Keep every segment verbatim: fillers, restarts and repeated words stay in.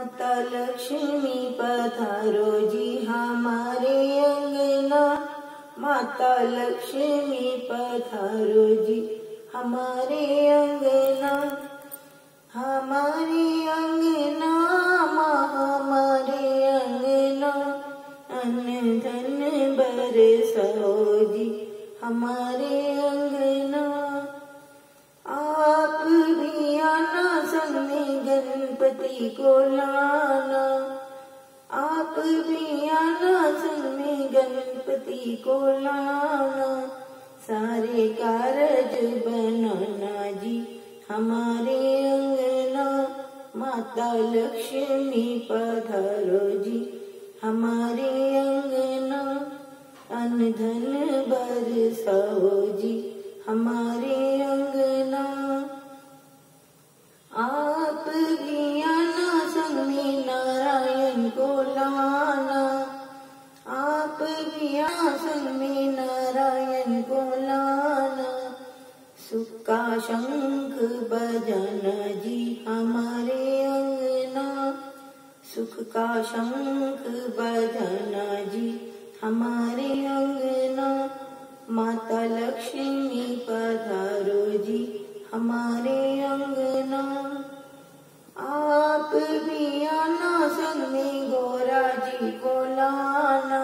माता लक्ष्मी पधारो जी हमारे अंगना। माता लक्ष्मी पधारो जी हमारे अंगना। हमारे अंगना माँ हमारे अंगना, अन्न धन बरसाओ जी हमारे अंगना। आप भी आना संग में गणपति को लाना। आप भी आना संग में गणपति को लाना। सारे कारज बनाना जी हमारे अंगना। माता लक्ष्मी पधारो जी हमारे अंगना। अन्न धन बरसाओ जी हमारे अंगना। आप भी आना संग में नारायण को लाना। आप भी आना संग में नारायण को लाना। सुख का शंख बजाना जी हमारे अंगना। सुख का शंख बजाना जी हमारे अंगना। माता लक्ष्मी पधारो जी हमारे अंगना। आप भी आना संग में गौरा जी को लाना।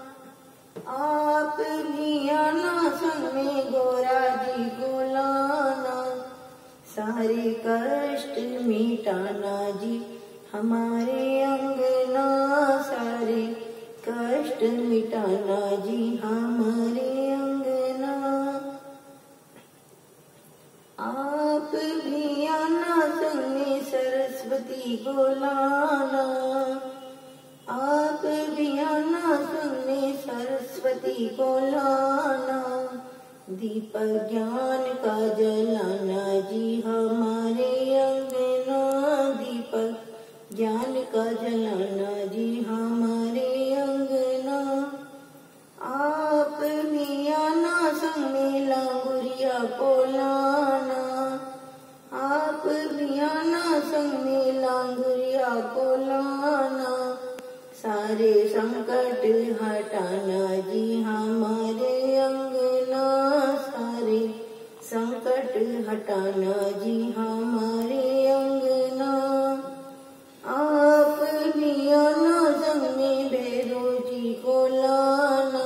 आप भी आना संग में गौरा जी को लाना। सारे कष्ट मिटाना जी हमारे अंगना। सारे कष्ट मिटाना जी हमारे अंगना। आप भी आना संग में सरस्वती को लाना। आप भी आना संग में सरस्वती को लाना। दीपक ज्ञान का जलाना जी हमारे अंगना। दीपक ज्ञान का जलाना जी हमारे अंगना। आप भी आना संग में लांगुरिया को लाना। आप भी आना संग में लांगुरिया को लाना। सारे संकट हटाना जी हमारे अंगना। सारे संकट हटाना जी हमारे अंगना। आप भी आना संग में भैरो जी को लाना।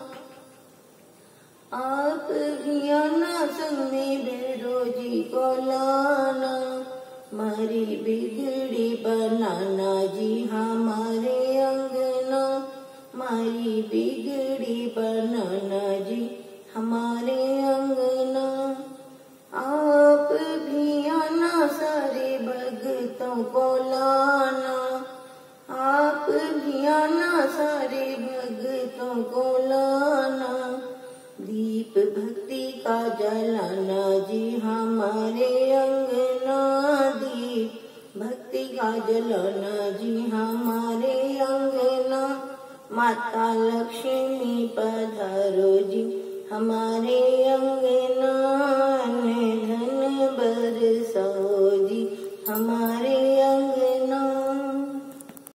आप भी आना संग में भैरो जी को लाना। मारी बिगड़ी बनाना जी हमारे अंगना। मारी बिगड़ी बनाना जी हमारे अंगना। आप भी आना सारे भक्तों को लाना। आप भी आना सारे भक्तों को लाना। दीप भक्ति का जलाना जी हमारे अंगना। दीप भक्ति का जलाना जी हमारे अंगना। माता लक्ष्मी पधारो जी हमारे अंगना। धन बरसाओ जी हमारे